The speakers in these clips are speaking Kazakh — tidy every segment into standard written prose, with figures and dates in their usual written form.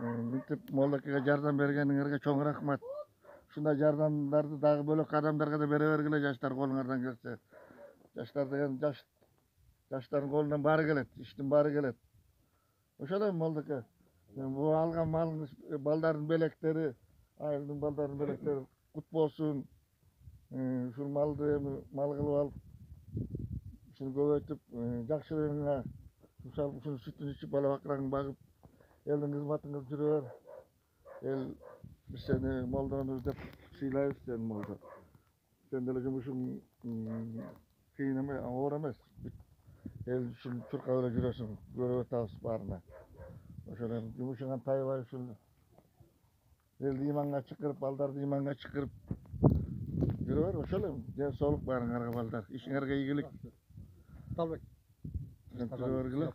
Mintip Mollakaga жардам бергениңерге чоң рахмат. Ушундай жардамдарды дагы бөлөк адамдарга да бере бергиле жаштар колуңардан келсе. Жаштар деген жаштардын колунан баары келет, иштин баары келет. Ошол эле Молдака. Бу алган малыңыз балдардын белектери, айылдын балдардын белектери кут болсун. Ушул малды мал кылып алып, ушуну көбөйтүп, жакшылыгыңа, ушунун сүтүн ичип, бала бакыраңды багып, элдин кызматыңызды жүрө бер. Эл биз сени молдонуз деп сыйлайбыз сени молдо. Сен деле жумушуң кыйын эмес, оор эмес. Эл үчүн чуркап эле жүрөсүң, көрүп атабыз баарына. Ошол эми жумушуңан тайбай ушул элди иманга чакырып, балдарды иманга чакырып жүрө бер. Ошол эми ден соолук баарыңарга балдар. Ишиңерге ийгилик. Талбек. Жүрө бергиле.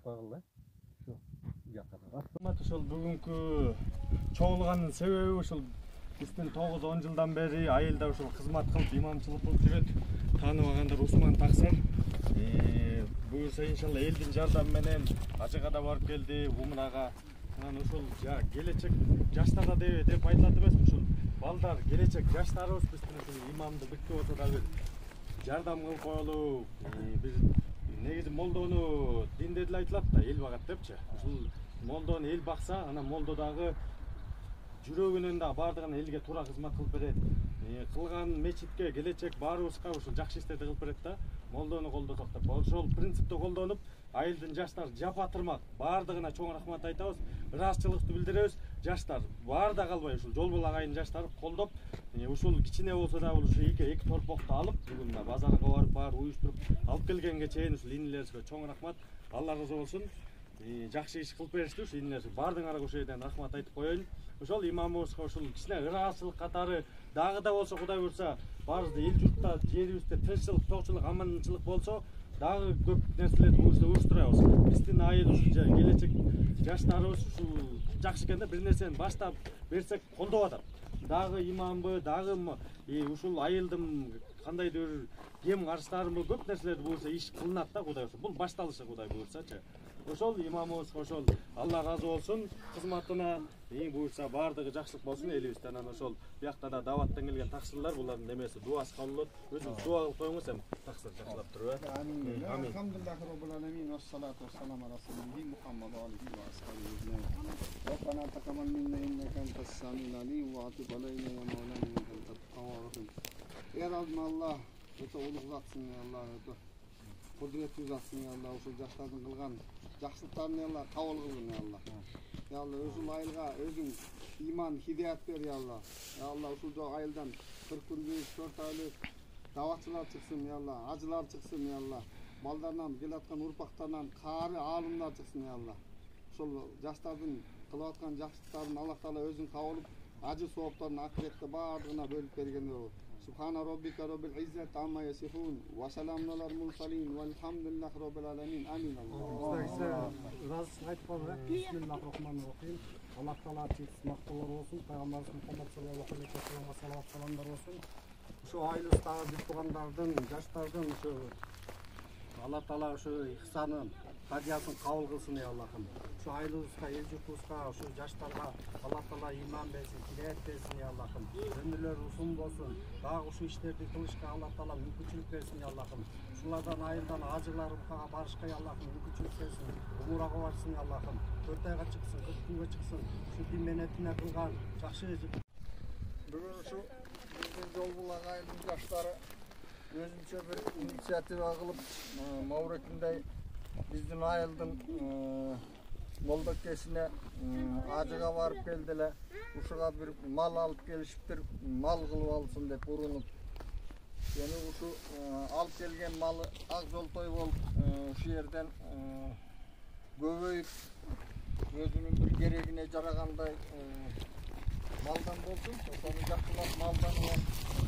Ошол бүгүнкү чогулганын себеби ушул биздин 9-10 жылдан бери айылда ушул кызмат кылып, имамчылык кылып жүрөт. Тааныбагандар Усман Таксыр. Буюрса иншалла элдин жардамы менен Ажыга да барып келди, Умрага. Анан ушул келечек жаштарда деп айтылат эмес, ушул балдар келечек жаштарыбыз биздин ушул имамды бекке болсо да бир жардам кылып коелу. Бир негизи молдону динде деле айтылат да, эл багат депчи. Ушул молдону эл бакса, анан молдо дагы жүрөгүнөн да бардыгына элге туура кызмат кылып берет. Кылган мечитке келечек баарыбызга ушул жакшы иштерди кылып берет да. Молдону колдосок деп. Ошол принципте колдонуп, айылдын жаштары жапатырмак бардыгына чоң рахмат айтабыз. Ыраазычылыкты билдиребиз. Жаштар баарда калбай ушул Жолбол агайын жаштары колдоп, ушул кичине болсо да ушу эки торпокту алып, бүгүн мына базарга барып, баары уюштуруп алып келгенге чейин ушул инилерибизге чоң рахмат. Алла ыраазы болсун. Жакшы иш кылып беришти ушу инилерибиз. Бардыгыңарга ушул жерден рахмат айтып коеюн. Ошол имамыбызга ушул кичине ыраазычылык катары дагы да болсо Кудай буйрса, баарыбызда эл журтта, жерибизде тынччылык, токчулук, аманчылык болсо, дагы көп нерселерди буюрса уюштурабыз. Биздин айыл ушул келечек жаштарыбыз ушул жакшы экен да, бир нерсени баштап берсек колдоп атат. Дагы имамбы, дагы ушул айылдын кандайдыр кем карчтарыбы көп нерселерди буюрса иш кылынат да Кудай буйрса. Бул башталышы Кудай буйрсачы. Ошол имамыбызга ошол Алла ыраазы болсун, кызматына буйрса бардыгы жакшылык болсун элибизде. Анан ошол биякта да даваттан келген таксырлар булардын немеси дуасы кабыл болот. Өзүңүз дуа кылып коюңуз, эми таксыр жакшылап туруп. Амин. Алхамдулиллахи роббил аламин, вассалату вассаламу ала расулихи Мухаммад ва алихи ва асхабихи. Rabbana taqabbal minna innaka antas samiul alim wa atub alayna ya maulana innaka antat tawwabur rahim. Ya Rabbim Allah, öte ulug zatsın ya Allah, öte kudretli zatsın ya Allah, uşul жаштардын кылган жакшылыктарын ya Allah кабыл кылгын ya Allah. Ya Allah, ушул айылга өзүң иман, хидаят бер ya Allah. Ya Allah, ушул айылдан 40 күндүк, 4 айлык даватчылар чыксын ya Allah, ажылар чыксын ya Allah. Балдарынан келаткан урпактарынан каары аалымдар чыксын ya Allah. Ушул жаштардын кылып аткан жакшылыктарын Аллах Таала өзүң кабылып, ажы сооптарын акыретте баардыгына бөлүп берген болот. Subhana rabbika rabbil izzati amma yasifun wa salamun alal mursalin walhamdulillahi rabbil alamin. Amin. Bismillahirrahmanirrahim. Allah Taala mактоолор болсун, пайгамбарыбыз Мухаммад саллаллаху алейхи ва салламга салават саламдар болсун. Ушу айылыбыздагы биз туугандардын, жаштардын ушу Алла Таала ушу ихсанын, кадиясын кабыл кылсын ya Allah'ım. Şu ailemizde, el yurtumuzda, şu yaşlarla Allah Teala iman versin, hidayet versin ya Allah'ım. Ömürler uzun olsun. Daha şu işleri kılışka Allah Teala mümkünçülük versin ya Allah'ım. Şunlardan ayıldan acılarımıza barışka ya Allah'ım mümkünçülük versin. Umurağa varsın ya Allah'ım. 4 ayga çıksın, 40 günge çıksın. Şu din menetine kılgan, жақсы Bugün şu bizim Jolbol agayının yaşları özünçe bir inisiyativa kılıp Mavrekin'de bizdin ayıldın Moldakesine Ajıga varıp geldiler. Uşuğa bir mal alıp gelişiptir, mal kılıp alsın dep urunup. Yani uşu alıp gelgen malı Akjoltoy bolup şu yerden göbeyip özünün bir geregine jaraganday maldan bolsun. Onu jakşılap maldan ol.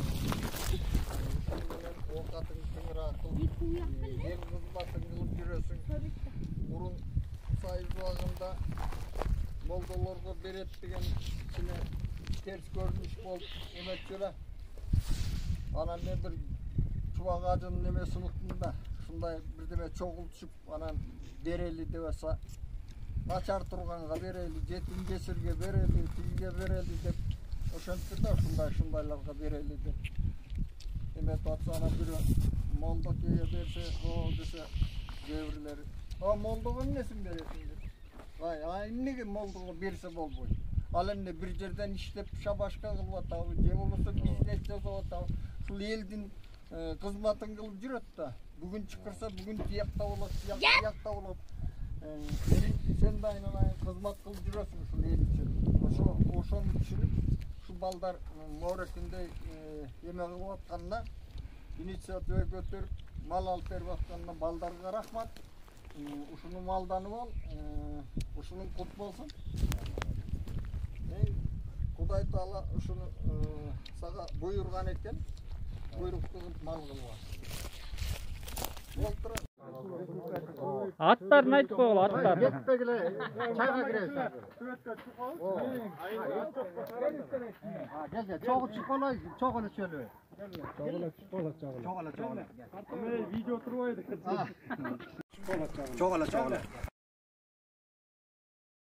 Ovqatın tыңыра кылып, ел кызматын кылып жүрөсүң. Мурун сайыз убагында молдолорго берет деген кичине терс көрүнүш болуп эмекчи эле. Анан мен бир чубак ажынын немесин уктум да, ушундай бирдеме чогултушуп, анан берели деп аса начар турганга берели, жетим жесирге берели, тиге берели деп ошентти да ушундайларга берели деп. Эметип атса ана бирөө молдо кие берсе, о десе кээ-бирлери, "А молдого эмнесин бересиң?" деп. Ай, эмнеге молдого берсе болбойт? Ал эмне бир жерден иштеп шабашка кылып атабы, же болбосо бизнес жасап атабы. Ушул элдин кызматын кылып жүрөт да. Бүгүн чыкырса, бүгүн тиякта болот, тиякта болот. Sen de aynen kızmat kılıp duruyorsun şu eel için. Oşonu düşünüp şu balдар Morekinde yemek kılıp atkanına inisiyative götürüp mal alıp verip atkanına baldarga rahmat. Uşunu maldanıp al, uşunun kut bolsun. Kuday Taala uşunu sağa buyurgan eken, buyruktu kılıp mal kılıp al. Аттарын айтып қойғыл, аттарын. Кетпегіле, чайға кіресің. Gel, çoğu çıkola, çoğunu söyle. Çoğala. Video turbaydı. Çoğala.